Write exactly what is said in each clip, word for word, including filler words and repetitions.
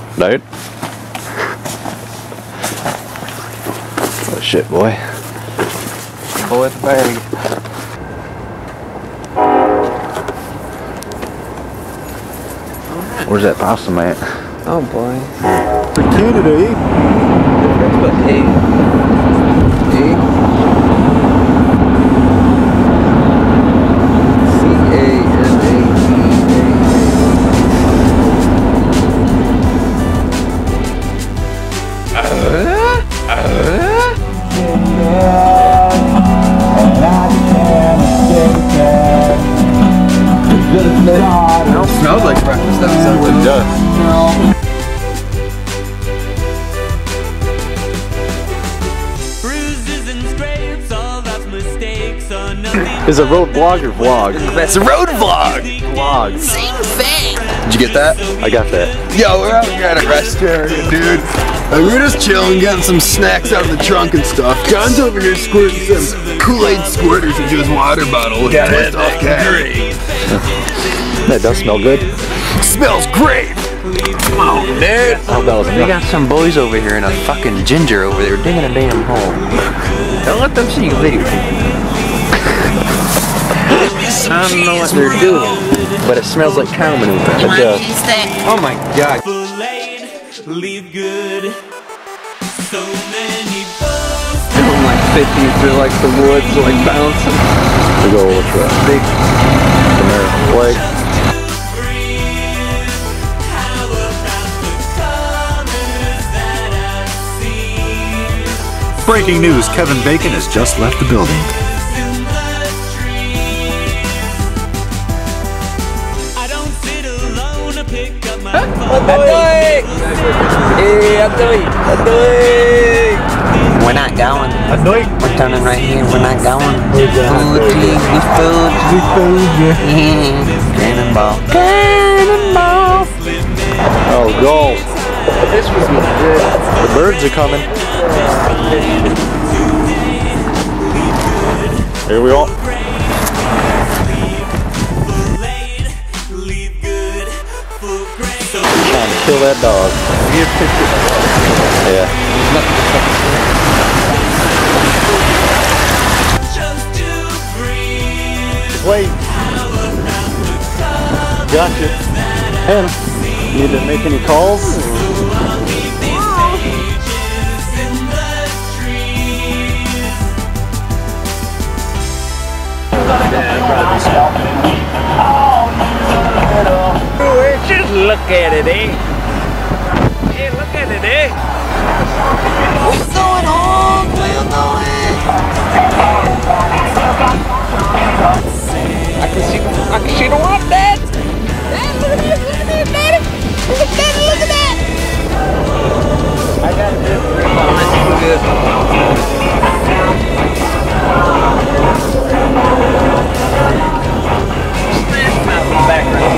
Dude. Oh shit, boy. Boy at the bag. Where's that possum at? Oh boy. For Canada, eh? But hey. Hey. C A N A T A. It all smells like breakfast outside. It does. Bruises and scrapes, all that's mistakes are nothing. It's a road vlog or vlog? That's a road vlog. Vlog. Same thing. Did you get that? I got that. Yo, we're out here at a rest area, dude. Like, we're just chilling, getting some snacks out of the trunk and stuff. John's over here squirting some Kool-Aid squirters into his water bottle with Yeah, twist off cap. That does smell good. Smells great. Come on, dude. How about We got some boys over here and a fucking ginger over there digging a damn hole. Don't let them see you video. I don't know what they're doing, but it smells like cow manure. it? Does. Oh my god. Leave good. So many bugs. Doing like fifty through like the woods, like bouncing. Big old truck. Big American flag. How about the colors that I've seen? Breaking news, Kevin Bacon has just left the building. In the trees. I don't sit alone to pick up my phone. Hey, Adoy! Adoy! We're not going. Adoy? We're turning right here. We're not going. Where's that? Food, cheese, we food. We food, yeah. Yeah. Cannonball. Cannonball! Oh, goal. This was good. The birds are coming. Here we go. Leave good for great. So Trying to kill that dog. Yeah. just to breathe. Wait. Gotcha. Hannah, need to make any calls? Just look at it, eh? Hey, look at it, eh? What's going on? We'll know it. I can see the, I can see the water, Dad. Dad, look at this, look at this, Daddy. Look at that, look at that. I got this grip on it. Good. Smash mouth in the background.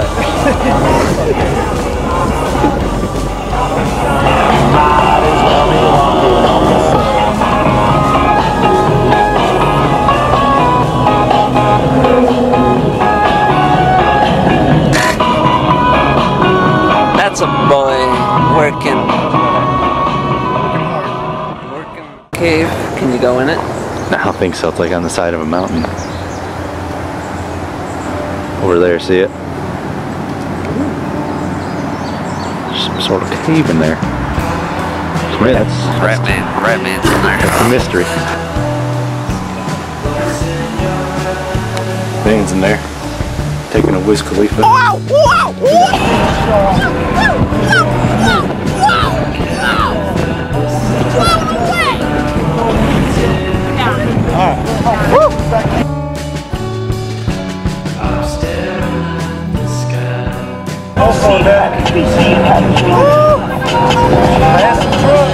That's a boy working. Working. Cave. Can you go in it? I don't think so. It's like on the side of a mountain. Over there, see it? Some sort of cave in there. Man, that's, Rat man. Rat man's in there. that's a mystery. Bane's in there. Taking a Wiz Khalifa. Also, that can be seen at the past the truck.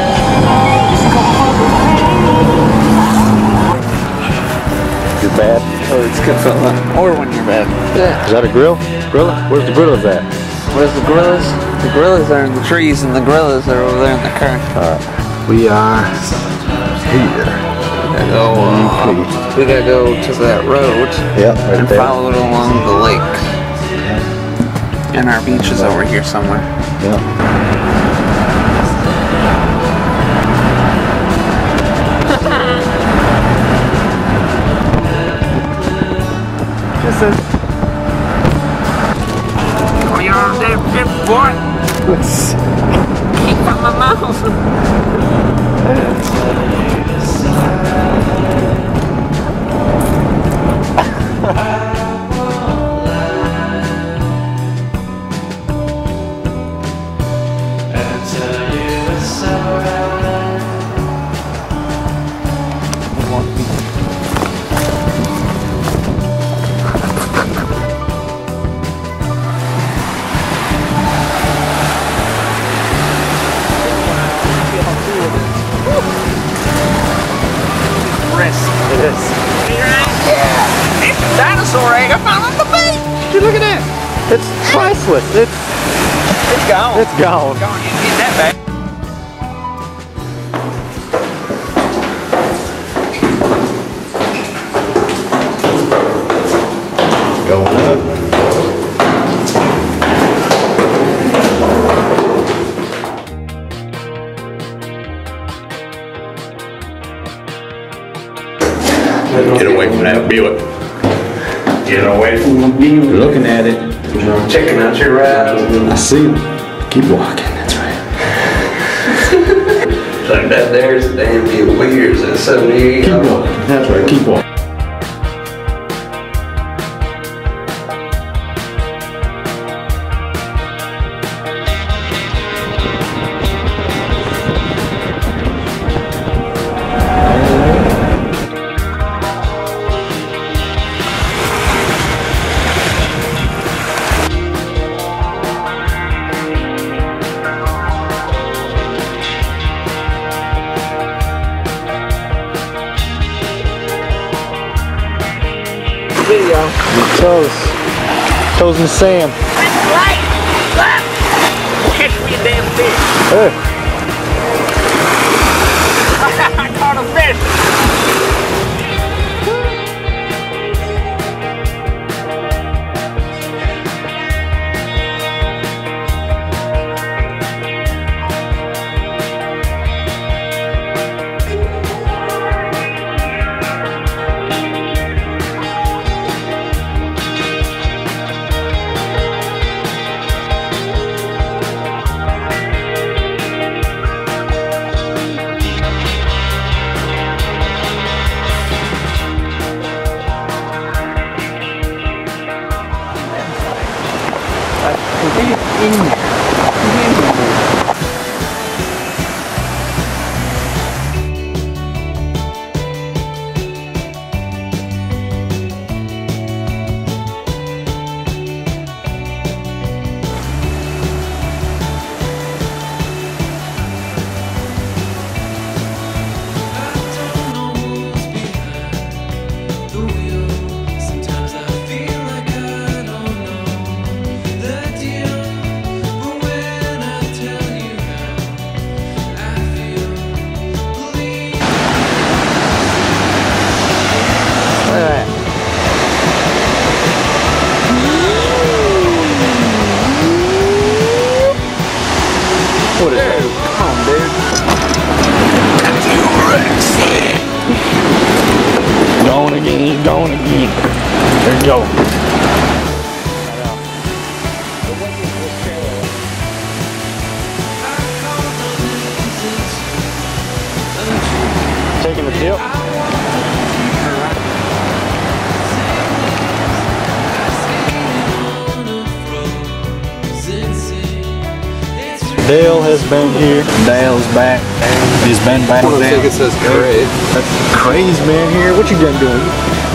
You're bad. Oh, it's good fella. Or when you're bad. Yeah. Is that a grill? Gorilla? Where's the gorillas at? Where's the gorillas? The gorillas are in the trees and the gorillas are over there in the car. Alright. We are here. We gotta go, uh, we gotta go to that road Yep, right and there. follow it along the lake. And our beach is over here somewhere. Yeah. Kisses. Oh, you're on that good boy. Keep on my mouth. It is. Yeah. It's a dinosaur egg I found on the beach. Dude, look at that. It's priceless. It's It's gone. it's gone. Gone. You can get that back. Going up. Get away from that Buick. Get away from the Buick. Looking at it. Checking out your rides. I see him. Keep walking. That's right. Like that there's a damn Buick. What year is it? seventy-eight? Keep walking. That's right. Keep walking. Video. Toes. Toes and Sam. Right. Left. Catch me a damn fish. Hey. I caught a fish. What is that? Come on, dude. Going again, going again. There you go. Taking the dip. Dale has been here. Dale's back. He's been back. I don't think it says great. Crane's been here. What you done doing?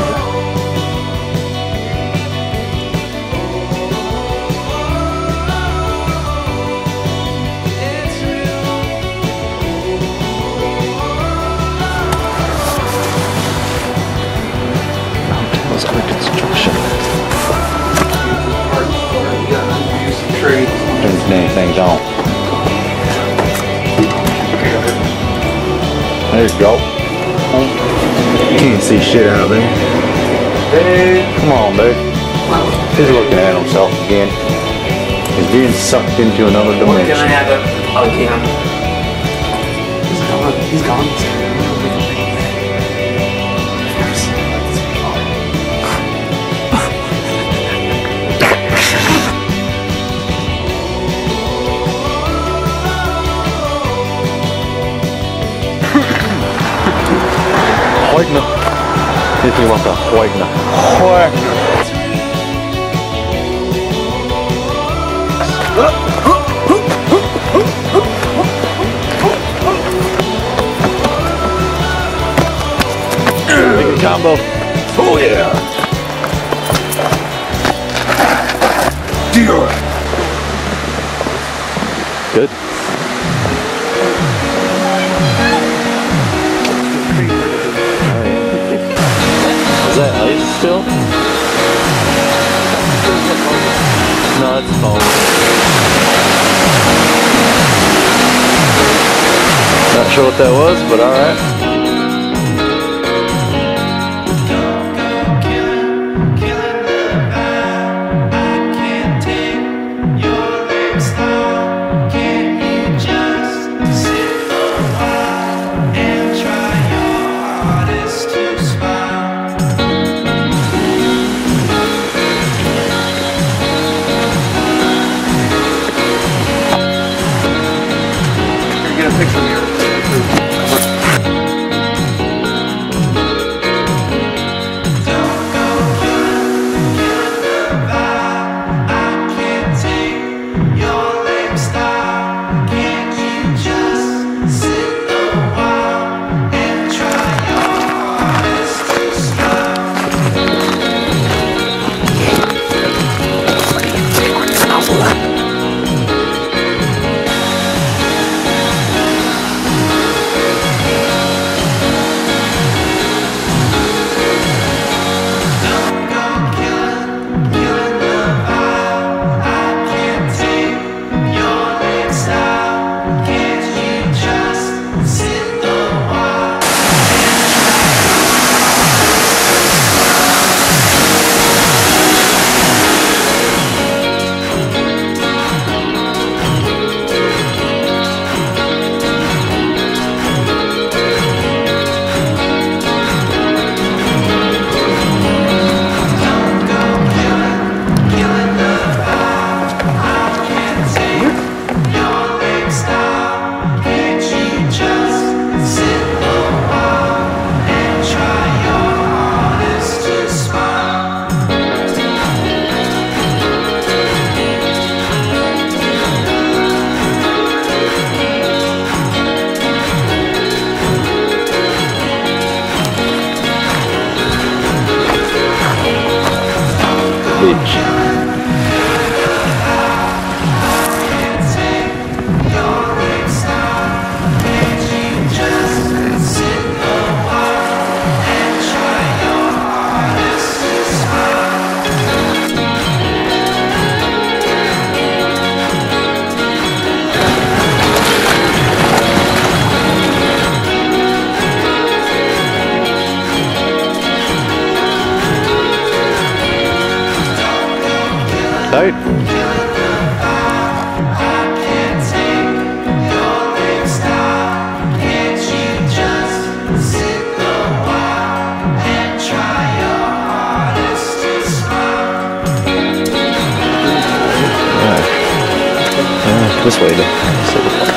Let's go to construction. Turn these dang things on. There you go. You can't see shit out there. Dude. Come on, dude. He's looking at himself again. He's being sucked into another dimension. Can I have a hug him? He's gone. He's gone. Hoigna. If you want the Hoigna. Hoigna. Make a combo. Oh yeah. Deal. Good. Is that ice still? No, it's foam. Not sure what that was, but alright. Tight. Yeah, this way though.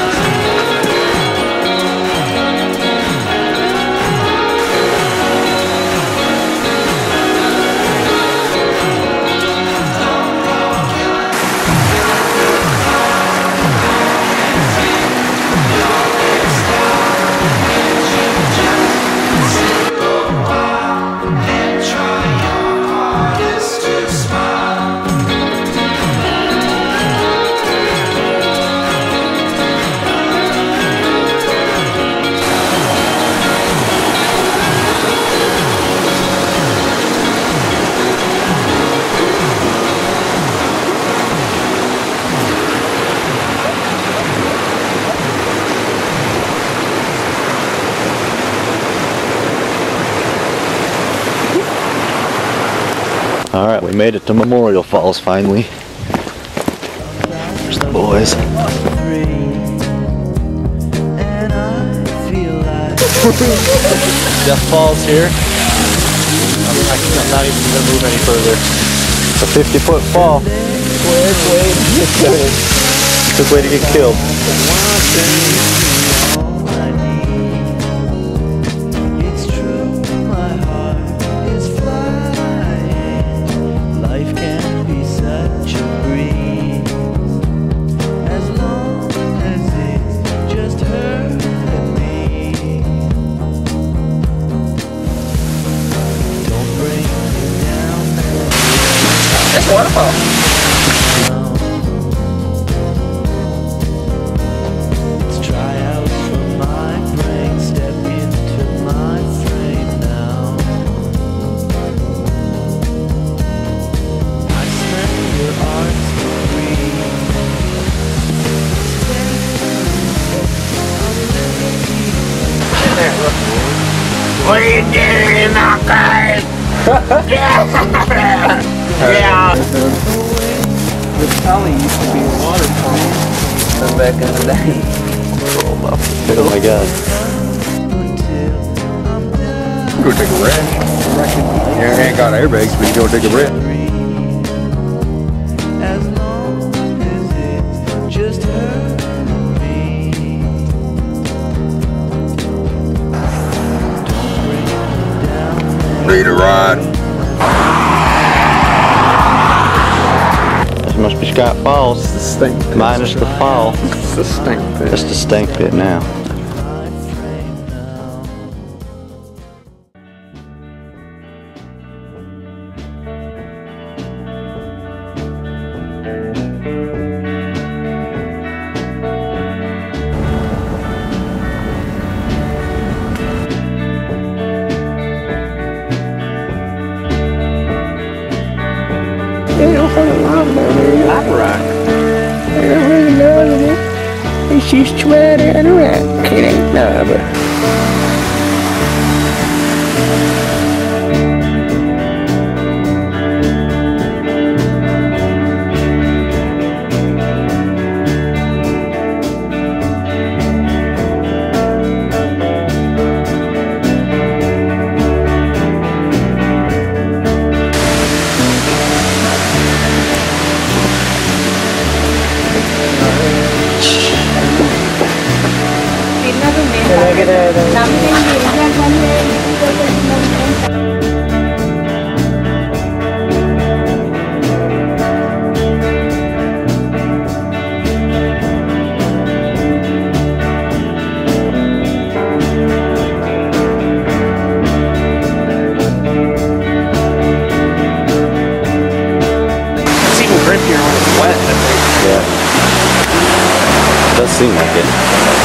Alright, we made it to Memorial Falls finally. boys. Death Falls here. I'm, I'm not even gonna move any further. It's a fifty foot fall. Quick way to get killed. Quick way to get killed. Waterfall. It's tryouts for my brain. Step into my frame now. I smell your art's degree. What are you doing, knockers? Yeah. Yeah. The Tully used to be a waterfall back in the day. Oh my god. Go take a wrench. You ain't got airbags, but you go take a wrench. As long as it's just her and me. Don't bring me down. Need a ride. This must be Scott Falls. It's the stink pit. Minus the fall. It's the stink pit. It's the stink pit now. She's sweating and red. It ain't never. Does seem like it.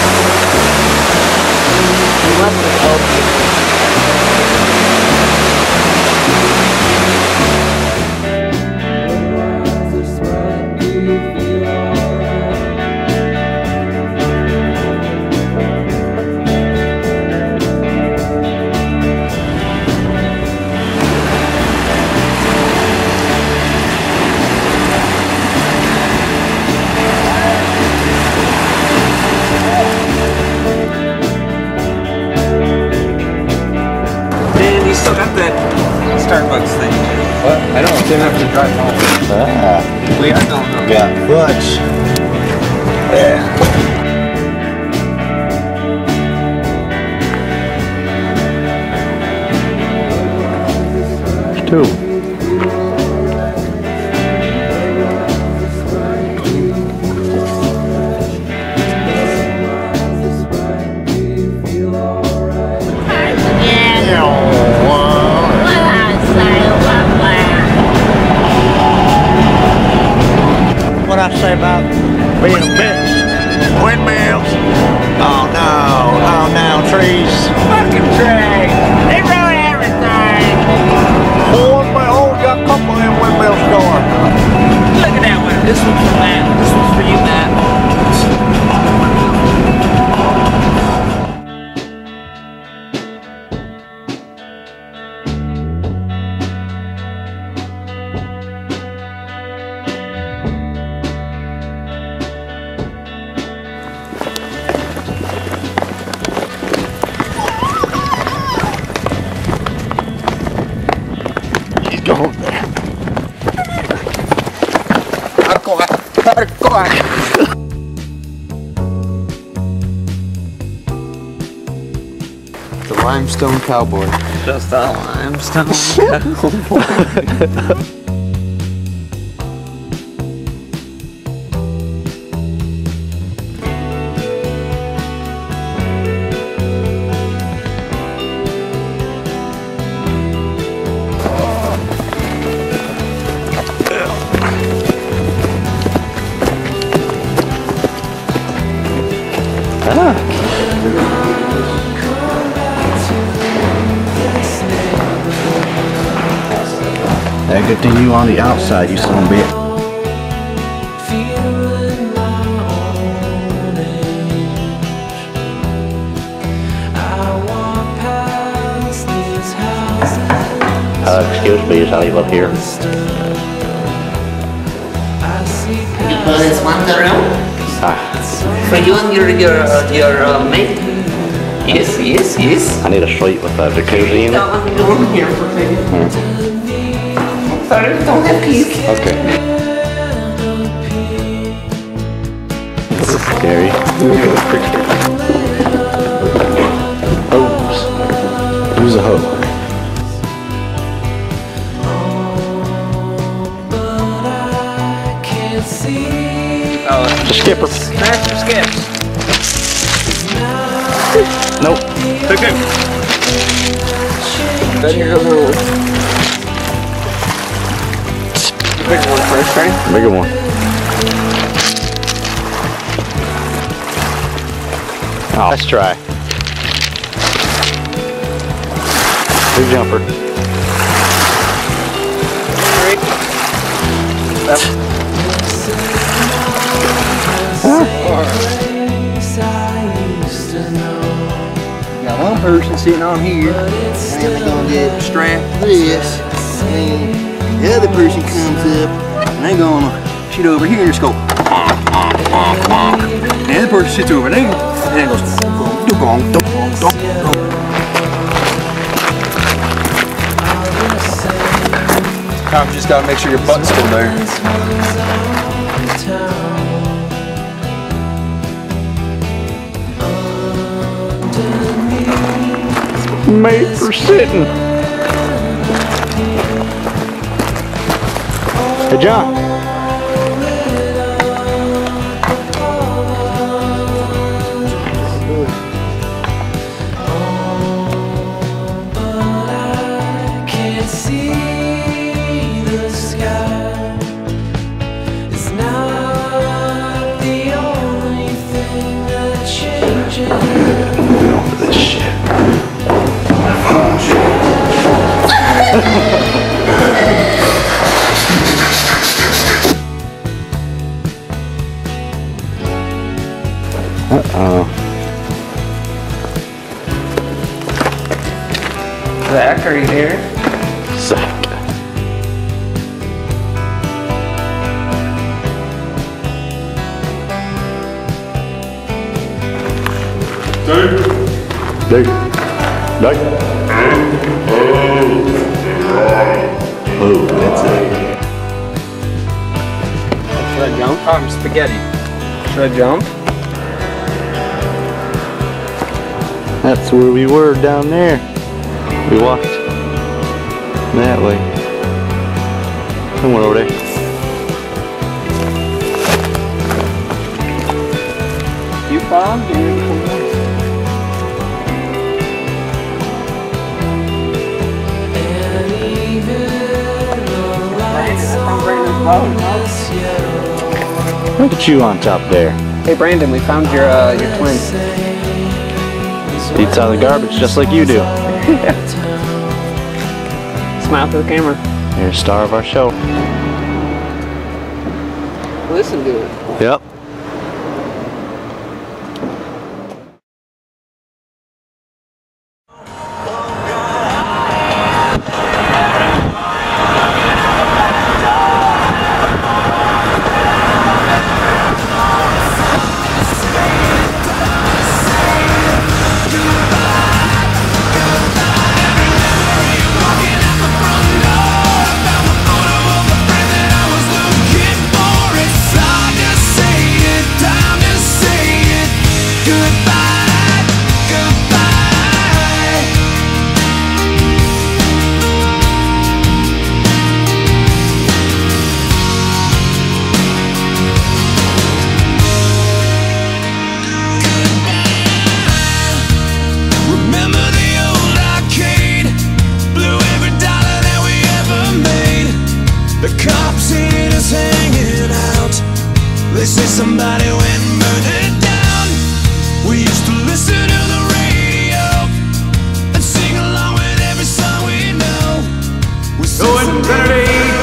Starbucks thing. What? I don't didn't have to drive home. Ah. We I don't know. Got Butch. Yeah. Two. What I say about being a bitch? Windmills. Oh no, oh no, trees. Fucking trees. They ruin everything. Oh, my old got a couple of them windmills going. Look at that one. This one's for Matt. This one's for you, Matt. The limestone cowboy. Just a limestone. That good thing you on the outside, you son of a bitch. Uh, excuse me, is anyone here? Uh, is one the room? Ah, For you and your your uh, your uh, mate? Yes, yes, yes. I need a suite with a jacuzzi in it. Don't let me go in here for a second. Hmm. Sorry, don't have keys. Okay. This is scary. Oops. Who's a hoe? Oh, The skipper. Master Skips. Nope. Okay. Then here goes another one. Bigger one first, right? Bigger one. Oh, let's try. Big jumper. Three. Yep. Got one person sitting on here, and they're gonna get strapped to this, and the other person comes up, and they're gonna shoot over here and just go, bonk, bonk, bonk, bonk. And the other person sits over there, and then goes, bonk, bonk, bonk, bonk, bonk. Tom, you just gotta make sure your butt's still there. Made for sitting. Hey, John. Uh-oh. Zach, are you here? Zach. Dave. Dave. Dave. Oh, that's it. Should I jump? I'm spaghetti. Should I jump? That's where we were down there. We walked that way. And went over there. You found here. Look at you on top there. Hey Brandon, we found your uh, your twin. Eats out of the garbage just like you do. Smile to the camera. You're a star of our show. Listen to it. Yep. Looking for it, something say somebody went and burned it down. We used to listen to the radio and sing along with every song we know. We Go Infinity!